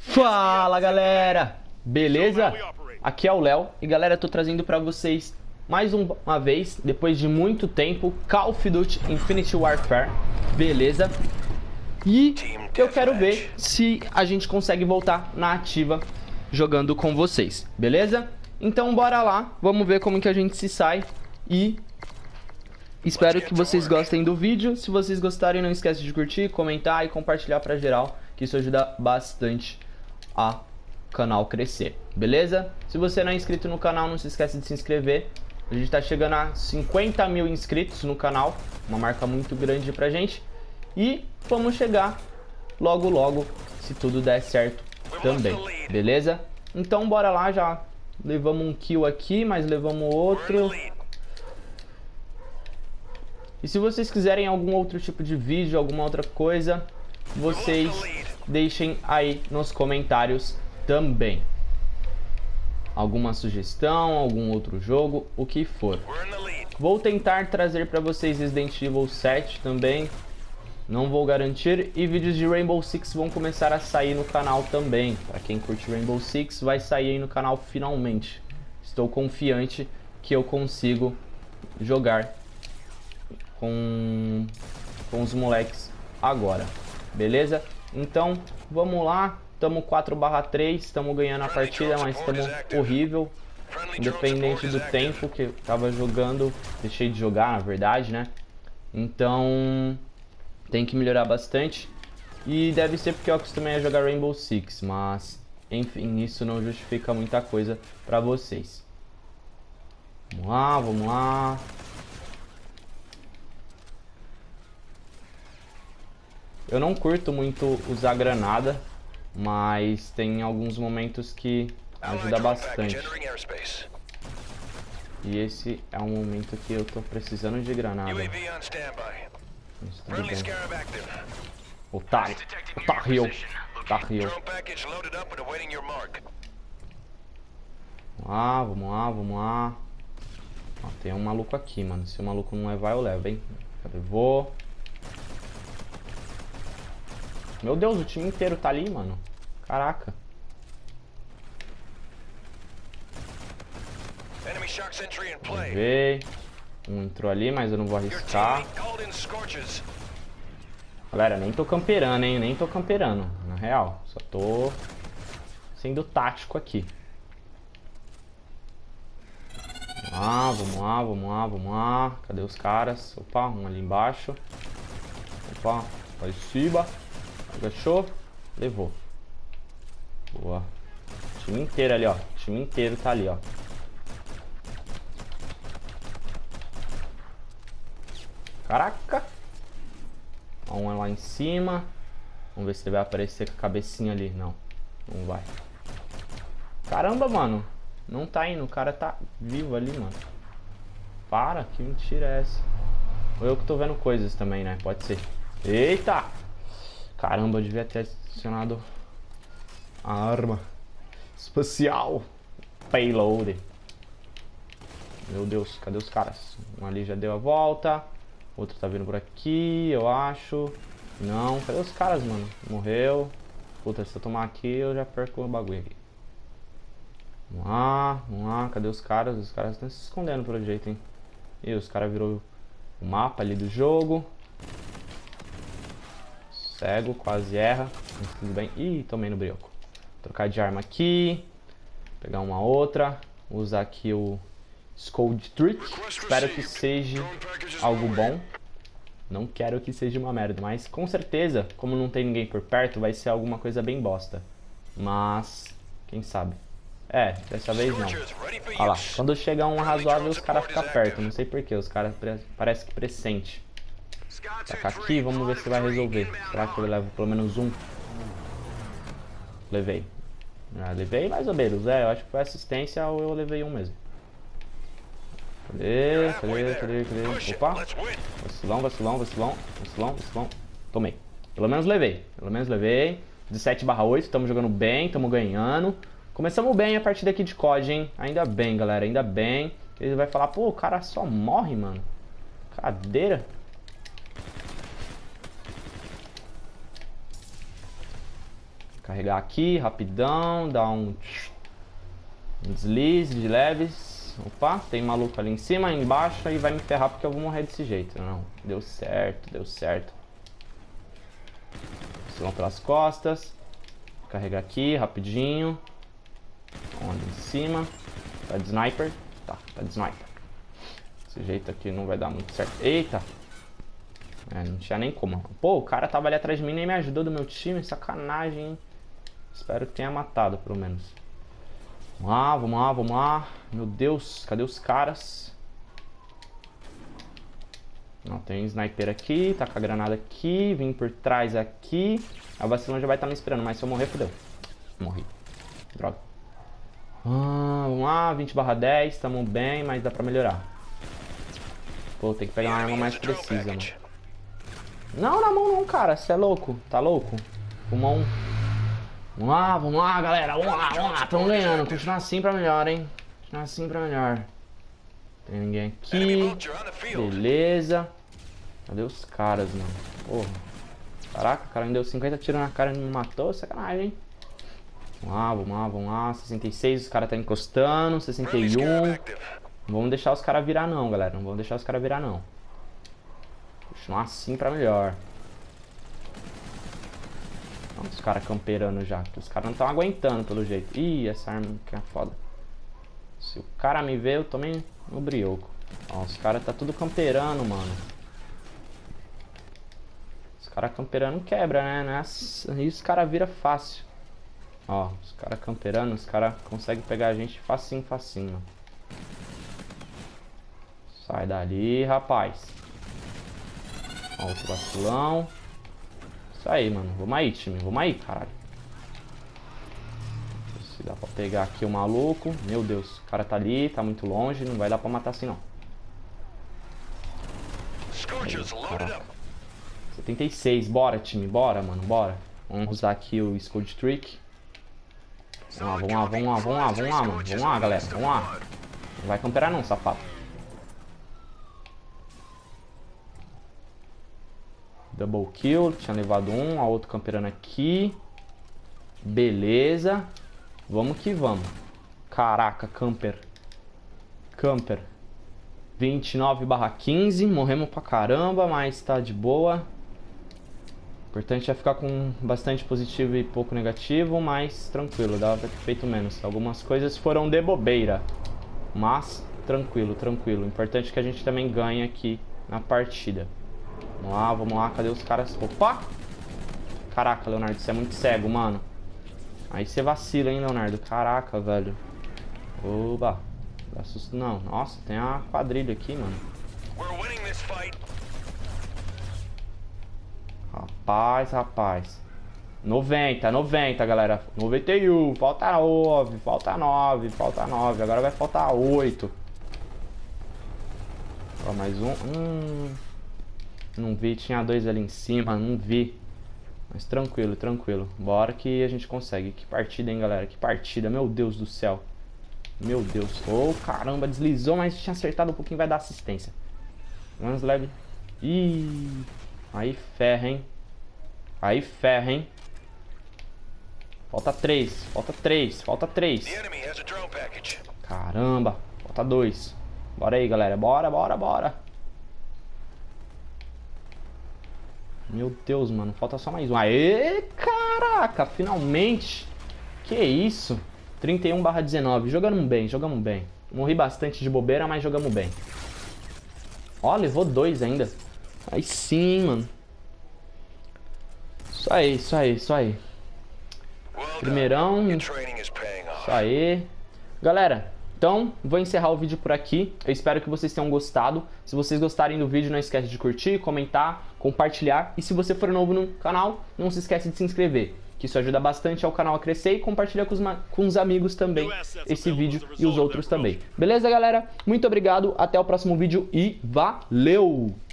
Fala galera, beleza? Aqui é o Léo e galera, eu tô trazendo pra vocês mais uma vez, depois de muito tempo, Call of Duty Infinite Warfare, beleza? E eu quero ver se a gente consegue voltar na ativa jogando com vocês, beleza? Então bora lá, vamos ver como que a gente se sai e espero que vocês gostem do vídeo. Se vocês gostarem, não esquece de curtir, comentar e compartilhar pra geral, que isso ajuda bastante a canal crescer, beleza? Se você não é inscrito no canal, não se esquece de se inscrever. A gente tá chegando a 50 mil inscritos no canal, uma marca muito grande pra gente. E vamos chegar logo logo, se tudo der certo também, beleza? Então bora lá, já levamos um kill aqui, mas levamos outro. E se vocês quiserem algum outro tipo de vídeo, alguma outra coisa, vocês deixem aí nos comentários também. Alguma sugestão, algum outro jogo, o que for. Vou tentar trazer para vocês Resident Evil 7 também. Não vou garantir. E vídeos de Rainbow Six vão começar a sair no canal também. Para quem curte Rainbow Six, vai sair aí no canal finalmente. Estou confiante que eu consigo jogar com os moleques agora, beleza? Então vamos lá, estamos 4/3, estamos ganhando a partida, mas estamos horrível, independente do tempo que eu tava jogando, deixei de jogar na verdade, né? Então tem que melhorar bastante e deve ser porque eu acostumei a jogar Rainbow Six, mas enfim, isso não justifica muita coisa pra vocês. Vamos lá, vamos lá. Eu não curto muito usar granada, mas tem alguns momentos que ajuda bastante. E esse é um momento que eu tô precisando de granada. Mas tudo bem. Otário. Otário. Otário. Vamos lá, vamos lá, vamos lá. Ó, tem um maluco aqui, mano. Se o maluco não levar, eu levo, hein? Levou. Meu Deus, o time inteiro tá ali, mano. Caraca. Levei. Um entrou ali, mas eu não vou arriscar. Galera, nem tô camperando, hein? Nem tô camperando, na real. Só tô sendo tático aqui. Vamos lá, vamos lá, vamos lá. Cadê os caras? Opa, um ali embaixo. Opa, lá em cima. Agachou, levou. Boa. O time inteiro ali, ó. O time inteiro tá ali, ó. Caraca. Ó, um é lá em cima. Vamos ver se ele vai aparecer com a cabecinha ali. Não, não vai. Caramba, mano. Não tá indo. O cara tá vivo ali, mano. Para, que mentira é essa? Ou eu que tô vendo coisas também, né? Pode ser. Eita! Caramba, eu devia ter adicionado a arma espacial. Payload. Meu Deus, cadê os caras? Um ali já deu a volta. Outro tá vindo por aqui, eu acho. Não, cadê os caras, mano? Morreu. Puta, se eu tomar aqui, eu já perco o bagulho aqui. Vamos lá, cadê os caras? Os caras estão se escondendo pelo jeito, hein? E os caras virou o mapa ali do jogo. Cego, quase erra, mas tudo bem. Ih, tomei no brioco. Trocar de arma aqui. Pegar uma outra. Usar aqui o Scold Trick. Espero que seja algo bom. Não quero que seja uma merda, mas com certeza, como não tem ninguém por perto, vai ser alguma coisa bem bosta. Mas, quem sabe. É, dessa vez não. Olha lá, quando chega um razoável, os caras ficam perto. Não sei porquê, os caras parece que pressente. Tacar aqui, vamos ver se vai resolver. Será que eu levo pelo menos um? Levei. Levei mais ou menos, eu acho que foi assistência ou eu levei um mesmo. Cadê? Opa! Vacilão. Tomei. Pelo menos levei. 17/8, estamos jogando bem, estamos ganhando. Começamos bem a partida aqui de COD, hein? Ainda bem, galera, ainda bem. Ele vai falar, pô, o cara só morre, mano. Cadeira. Carregar aqui, rapidão, dar um deslize de leves. Opa, tem maluco ali em cima, embaixo, e vai me ferrar porque eu vou morrer desse jeito. Não, deu certo, deu certo. Vão pelas costas. Carregar aqui, rapidinho. Onde em cima. Tá de sniper? Tá de sniper. Desse jeito aqui não vai dar muito certo. Eita! Não tinha nem como. Pô, o cara tava ali atrás de mim e nem me ajudou do meu time. Sacanagem, hein? Espero que tenha matado, pelo menos. Vamos lá, vamos lá, vamos lá. Meu Deus, cadê os caras? Não, tem sniper aqui. Tá com a granada aqui. Vim por trás aqui. A vacilão já vai estar me esperando, mas se eu morrer, fodeu. Morri. Droga. Vamos lá, 20/10. Tamo bem, mas dá pra melhorar. Pô, tem que pegar uma arma mais precisa, mano. Não, na mão não, cara. Você é louco? Tá louco? Fuma um. Vamos lá, galera. Vamos lá. Tamo ganhando. Continuar assim pra melhor, hein? Continuar assim pra melhor. Tem ninguém aqui. Beleza. Cadê os caras, mano? Porra. Caraca, o cara me deu 50 tiros na cara e não me matou. Sacanagem, hein? Vamos lá. 66, os caras tá encostando. 61. Não vamos deixar os caras virar não, galera. Não vamos deixar os caras virar não. Continuar assim pra melhor. Olha os caras camperando já. Os caras não estão aguentando pelo jeito. Ih, essa arma que é foda. Se o cara me ver, eu tomei no brioco. Ó, os caras tá tudo camperando, mano. Os caras camperando quebra, né? E os caras viram fácil. Ó, os caras camperando, os caras conseguem pegar a gente facinho, mano. Sai dali, rapaz. Ó, outro vacilão. Isso aí, mano. Vamos aí, time. Vamos aí, caralho. Se dá pra pegar aqui o maluco. Meu Deus, o cara tá ali, tá muito longe. Não vai dar pra matar assim, não. Aí, 76. Bora, time. Bora, mano. Bora. Vamos usar aqui o Scold Trick. Vamos lá, mano. Vamos lá, galera. Vamos lá. Não vai camperar não, safado. Double kill, tinha levado um, a outro camperando aqui. Beleza. Vamos que vamos. Caraca, camper. 29/15, morremos pra caramba, mas tá de boa. O importante é ficar com bastante positivo e pouco negativo, mas tranquilo, dava pra ter feito menos. Algumas coisas foram de bobeira, mas tranquilo. O importante é que a gente também ganhe aqui na partida. Vamos lá, cadê os caras? Opa! Caraca, Leonardo, você é muito cego, mano. Aí você vacila, hein, Leonardo? Caraca, velho. Oba, dá susto não. Nossa, tem uma quadrilha aqui, mano. Rapaz. 90, galera. 91, falta 9. Agora vai faltar 8. Ó, mais um. Não vi, tinha 2 ali em cima, não vi. Mas tranquilo. Bora que a gente consegue. Que partida, hein, galera? Que partida, meu Deus do céu. Meu Deus. Oh, caramba, deslizou, mas tinha acertado um pouquinho, vai dar assistência. Vamos leve. Ih, aí ferra, hein. Falta 3. Caramba, falta 2. Bora aí, galera, bora. Meu Deus, mano, falta só mais um. Aê, caraca, finalmente. Que isso? 31/19, jogamos bem. Morri bastante de bobeira, mas jogamos bem. Ó, levou 2 ainda. Aí sim, mano. Isso aí. Primeirão. Isso aí. Galera, então vou encerrar o vídeo por aqui. Eu espero que vocês tenham gostado. Se vocês gostarem do vídeo, não esquece de curtir, comentar, compartilhar. E se você for novo no canal, não se esquece de se inscrever, que isso ajuda bastante ao canal a crescer, e compartilha com os amigos também esse vídeo e os outros também. Beleza, galera? Muito obrigado, até o próximo vídeo e valeu!